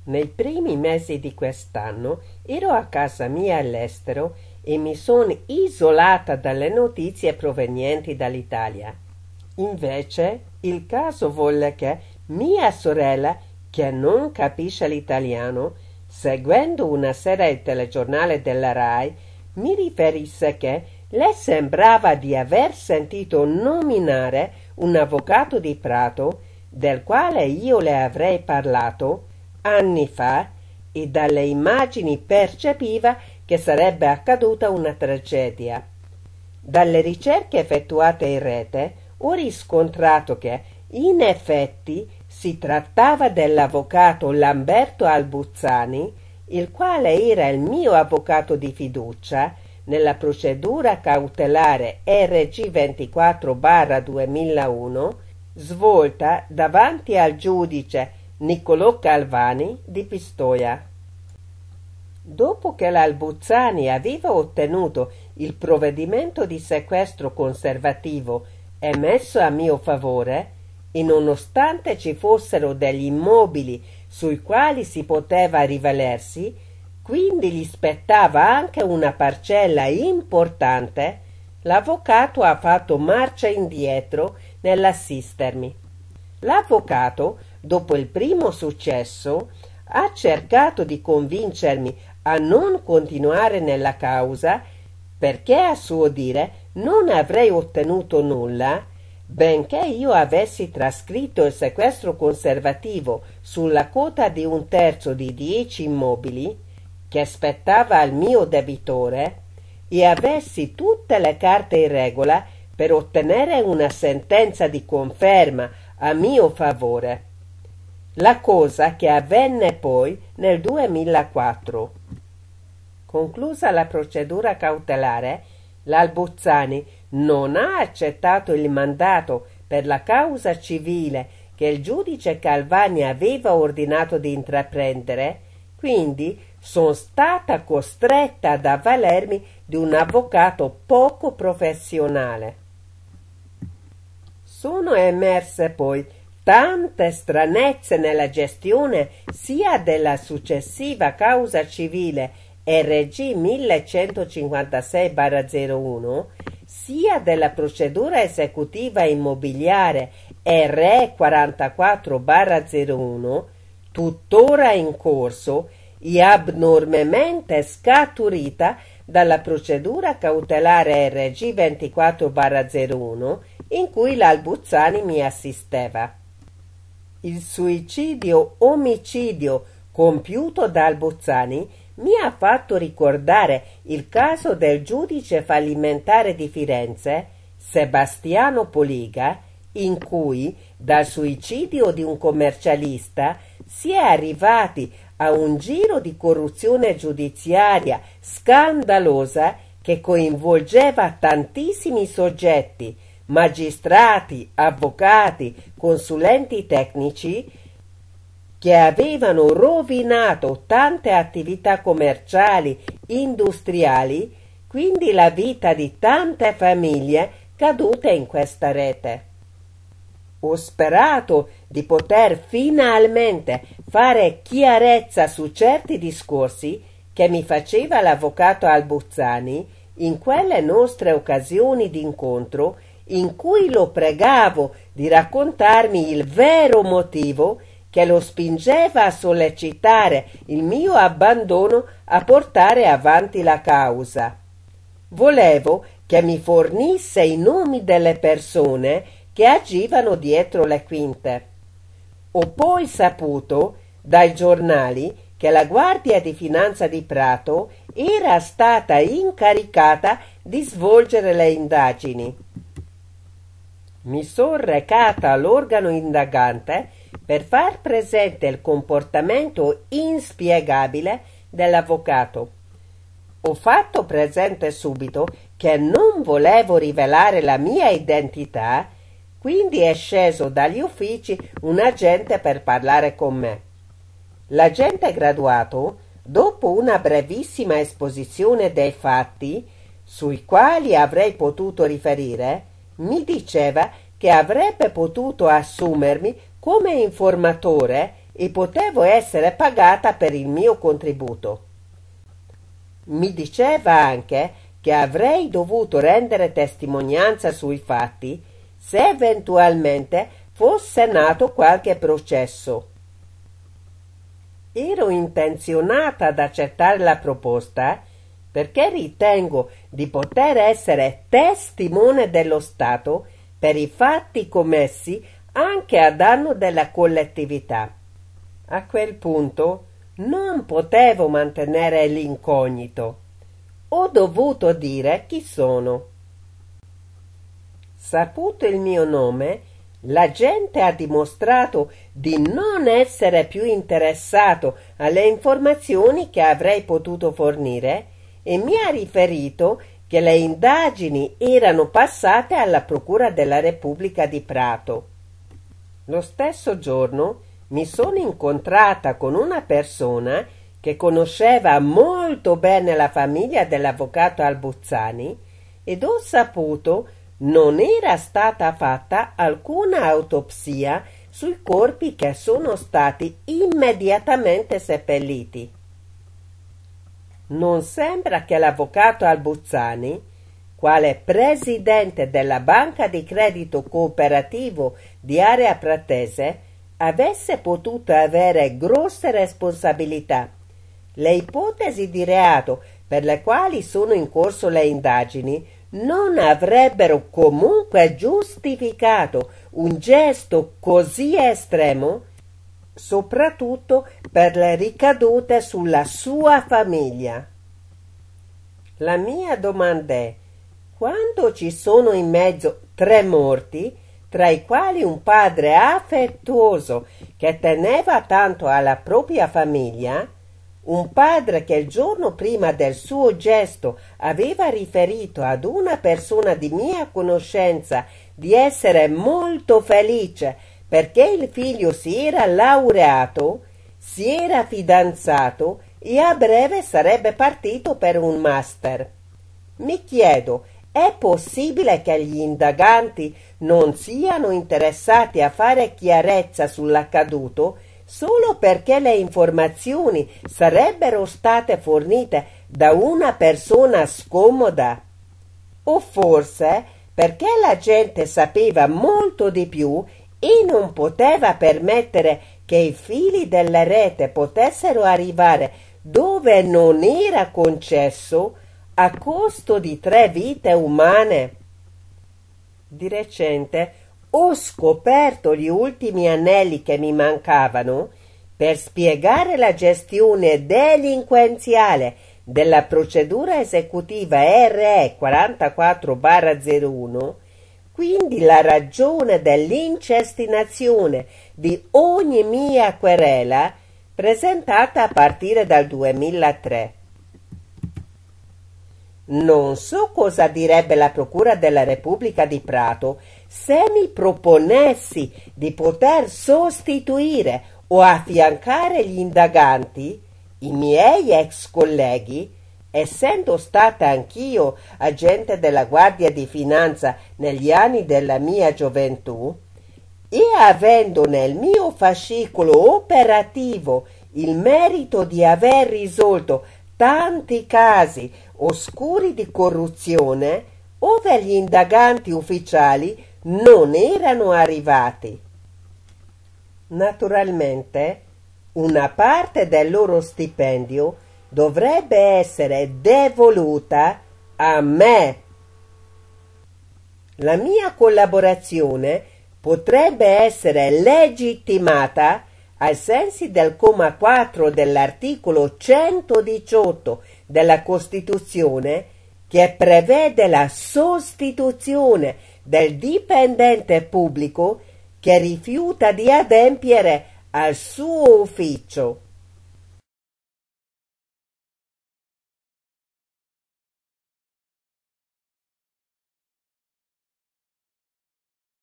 Nei primi mesi di quest'anno ero a casa mia all'estero e mi sono isolata dalle notizie provenienti dall'Italia. Invece il caso volle che mia sorella, che non capisce l'italiano, seguendo una sera il telegiornale della RAI, mi riferisse che le sembrava di aver sentito nominare un avvocato di Prato, del quale io le avrei parlato anni fa, e dalle immagini percepiva che sarebbe accaduta una tragedia. Dalle ricerche effettuate in rete ho riscontrato che, in effetti, si trattava dell'avvocato Lamberto Albuzzani, il quale era il mio avvocato di fiducia nella procedura cautelare RG 24/2001 svolta davanti al giudice Niccolò Calvani di Pistoia. Dopo che l'Albuzzani aveva ottenuto il provvedimento di sequestro conservativo emesso a mio favore, e nonostante ci fossero degli immobili sui quali si poteva rivalersi, quindi gli spettava anche una parcella importante, l'avvocato ha fatto marcia indietro nell'assistermi. L'avvocato, dopo il primo successo, ha cercato di convincermi a non continuare nella causa perché, a suo dire, non avrei ottenuto nulla, benché io avessi trascritto il sequestro conservativo sulla quota di 1/3 di 10 immobili che spettava al mio debitore e avessi tutte le carte in regola per ottenere una sentenza di conferma a mio favore. La cosa che avvenne poi nel 2004. Conclusa la procedura cautelare, l'Albuzzani non ha accettato il mandato per la causa civile che il giudice Calvani aveva ordinato di intraprendere, quindi sono stata costretta ad avvalermi di un avvocato poco professionale. Sono emerse poi tante stranezze nella gestione sia della successiva causa civile RG 1156/01 sia della procedura esecutiva immobiliare RE 44/01 tuttora in corso e abnormemente scaturita dalla procedura cautelare RG 24/01 in cui l'Albuzzani mi assisteva. Il suicidio-omicidio compiuto da Albuzzani mi ha fatto ricordare il caso del giudice fallimentare di Firenze, Sebastiano Poliga, in cui dal suicidio di un commercialista si è arrivati a un giro di corruzione giudiziaria scandalosa che coinvolgeva tantissimi soggetti, magistrati, avvocati, consulenti tecnici, che avevano rovinato tante attività commerciali, industriali, quindi la vita di tante famiglie cadute in questa rete. Ho sperato di poter finalmente fare chiarezza su certi discorsi che mi faceva l'avvocato Albuzzani in quelle nostre occasioni d'incontro in cui lo pregavo di raccontarmi il vero motivo che lo spingeva a sollecitare il mio abbandono a portare avanti la causa. Volevo che mi fornisse i nomi delle persone che agivano dietro le quinte. Ho poi saputo dai giornali che la Guardia di Finanza di Prato era stata incaricata di svolgere le indagini. Mi sono recata all'organo indagante per far presente il comportamento inspiegabile dell'avvocato. Ho fatto presente subito che non volevo rivelare la mia identità, quindi è sceso dagli uffici un agente per parlare con me. L'agente graduato, dopo una brevissima esposizione dei fatti, sui quali avrei potuto riferire, mi diceva che avrebbe potuto assumermi come informatore e potevo essere pagata per il mio contributo. Mi diceva anche che avrei dovuto rendere testimonianza sui fatti se eventualmente fosse nato qualche processo. Ero intenzionata ad accettare la proposta perché ritengo di poter essere testimone dello Stato per i fatti commessi anche a danno della collettività. A quel punto non potevo mantenere l'incognito. Ho dovuto dire chi sono. Saputo il mio nome, la gente ha dimostrato di non essere più interessato alle informazioni che avrei potuto fornire e mi ha riferito che le indagini erano passate alla Procura della Repubblica di Prato. Lo stesso giorno mi sono incontrata con una persona che conosceva molto bene la famiglia dell'avvocato Albuzzani ed ho saputo non era stata fatta alcuna autopsia sui corpi che sono stati immediatamente seppelliti. Non sembra che l'avvocato Albuzzani, quale presidente della Banca di Credito Cooperativo di Area Pratese, avesse potuto avere grosse responsabilità. Le ipotesi di reato per le quali sono in corso le indagini non avrebbero comunque giustificato un gesto così estremo, soprattutto per le ricadute sulla sua famiglia. La mia domanda è: quando ci sono in mezzo 3 morti, tra i quali un padre affettuoso che teneva tanto alla propria famiglia, un padre che il giorno prima del suo gesto aveva riferito ad una persona di mia conoscenza di essere molto felice perché il figlio si era laureato, si era fidanzato e a breve sarebbe partito per un master. Mi chiedo, è possibile che gli indaganti non siano interessati a fare chiarezza sull'accaduto solo perché le informazioni sarebbero state fornite da una persona scomoda? O forse perché la gente sapeva molto di più e non poteva permettere che i fili della rete potessero arrivare dove non era concesso a costo di 3 vite umane? Di recente ho scoperto gli ultimi anelli che mi mancavano per spiegare la gestione delinquenziale della procedura esecutiva RE 44/01, quindi la ragione dell'incestinazione di ogni mia querela presentata a partire dal 2003. Non so cosa direbbe la Procura della Repubblica di Prato se mi proponessi di poter sostituire o affiancare gli indaganti, i miei ex colleghi, essendo stata anch'io agente della Guardia di Finanza negli anni della mia gioventù e avendo nel mio fascicolo operativo il merito di aver risolto tanti casi oscuri di corruzione ove gli indaganti ufficiali non erano arrivati. Naturalmente, una parte del loro stipendio dovrebbe essere devoluta a me. La mia collaborazione potrebbe essere legittimata ai sensi del comma 4 dell'articolo 118 della Costituzione, che prevede la sostituzione del dipendente pubblico che rifiuta di adempiere al suo ufficio.